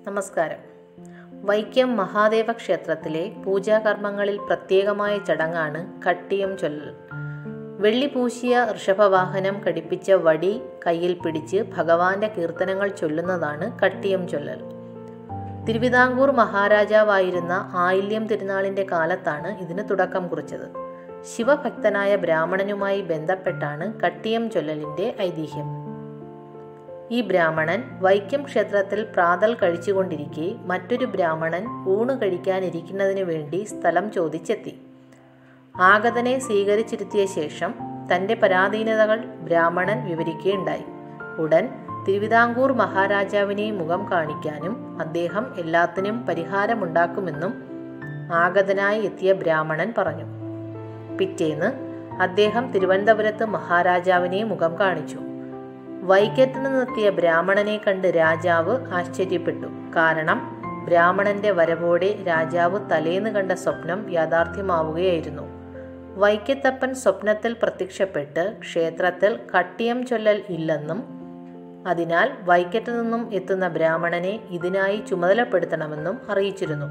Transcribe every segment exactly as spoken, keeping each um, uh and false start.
നമസ്കാരം. വൈക്കം മഹാദേവ ക്ഷേത്രത്തിലെ പൂജാകർമ്മങ്ങളിൽ പ്രത്യേകമായ ചടങ്ങാണ് കട്ടിയം ചൊല്ലൽ. വെള്ളി പൂശിയ ഋഷഭവാഹനം ഘടിപ്പിച്ച വടി കയ്യിൽ പിടിച്ച് ഭഗവാന്റെ കീർത്തനങ്ങൾ ചൊല്ലുന്നതാണ് കട്ടിയം ചൊല്ലൽ. തിരുവിതാംകൂർ മഹാരാജാവായിരുന്ന ആയില്യം തിരുനാളിൻ്റെ കാലത്താണ് ഇതിന് തുടക്കം കുറിച്ചത്. ശിവഭക്തനായ ബ്രാഹ്മണനുമായി ബന്ധപ്പെട്ടാണ് കട്ടിയം ചൊല്ലലിൻ്റെ ഐതിഹ്യം. ഈ ബ്രാഹ്മണൻ വൈക്കം ക്ഷേത്രത്തിൽ പ്രാതൽ കഴിച്ചുകൊണ്ടിരിക്കെ മറ്റൊരു ബ്രാഹ്മണൻ ഊണ് കഴിക്കാനിരിക്കുന്നതിനു വേണ്ടി സ്ഥലം ചോദിച്ചെത്തി. ആഗതനെ സ്വീകരിച്ചിരുത്തിയ ശേഷം തൻ്റെ പരാധീനതകൾ ബ്രാഹ്മണൻ വിവരിക്കുകയുണ്ടായി. ഉടൻ തിരുവിതാംകൂർ മഹാരാജാവിനെ മുഖം കാണിക്കാനും അദ്ദേഹം എല്ലാത്തിനും പരിഹാരമുണ്ടാക്കുമെന്നും ആഗതനായി എത്തിയ ബ്രാഹ്മണൻ പറഞ്ഞു. പിറ്റേന്ന് അദ്ദേഹം തിരുവനന്തപുരത്ത് മഹാരാജാവിനെ മുഖം കാണിച്ചു. വൈക്കത്ത് നിന്നെത്തിയ ബ്രാഹ്മണനെ കണ്ട് രാജാവ് ആശ്ചര്യപ്പെട്ടു. കാരണം ബ്രാഹ്മണന്റെ വരവോടെ രാജാവ് തലേന്ന് കണ്ട സ്വപ്നം യാഥാർത്ഥ്യമാവുകയായിരുന്നു. വൈക്കത്തപ്പൻ സ്വപ്നത്തിൽ പ്രത്യക്ഷപ്പെട്ട് ക്ഷേത്രത്തിൽ കട്ടിയം ചൊല്ലൽ ഇല്ലെന്നും അതിനാൽ വൈക്കത്ത് നിന്നും എത്തുന്ന ബ്രാഹ്മണനെ ഇതിനായി ചുമതലപ്പെടുത്തണമെന്നും അറിയിച്ചിരുന്നു.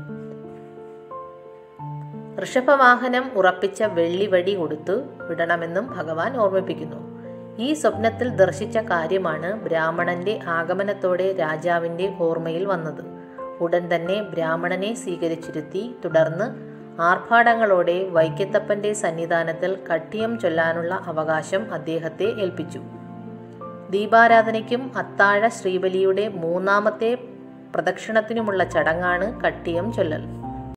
ഋഷഭവാഹനം ഉറപ്പിച്ച വെള്ളിവടി കൊടുത്തു വിടണമെന്നും ഭഗവാൻ ഓർമ്മിപ്പിക്കുന്നു. ഈ സ്വപ്നത്തിൽ ദർശിച്ച കാര്യമാണ് ബ്രാഹ്മണന്റെ ആഗമനത്തോടെ രാജാവിൻ്റെ ഓർമ്മയിൽ വന്നത്. ഉടൻ തന്നെ ബ്രാഹ്മണനെ സ്വീകരിച്ചിരുത്തി തുടർന്ന് ആർഭാടങ്ങളോടെ വൈക്കത്തപ്പൻ്റെ സന്നിധാനത്തിൽ കട്ടിയം ചൊല്ലാനുള്ള അവകാശം അദ്ദേഹത്തെ ഏൽപ്പിച്ചു. ദീപാരാധനയ്ക്കും അത്താഴ ശ്രീബലിയുടെ മൂന്നാമത്തെ പ്രദക്ഷിണത്തിനുമുള്ള ചടങ്ങാണ് കട്ടിയം ചൊല്ലൽ.